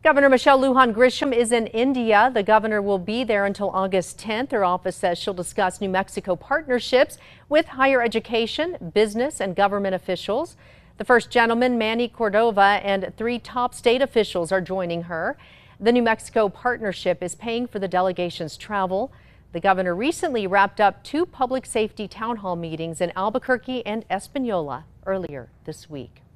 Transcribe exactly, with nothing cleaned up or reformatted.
Governor Michelle Lujan Grisham is in India. The governor will be there until August tenth. Her office says she'll discuss New Mexico partnerships with higher education, business, and government officials. The first gentleman, Manny Cordova, and three top state officials are joining her. The New Mexico partnership is paying for the delegation's travel. The governor recently wrapped up two public safety town hall meetings in Albuquerque and Espanola earlier this week.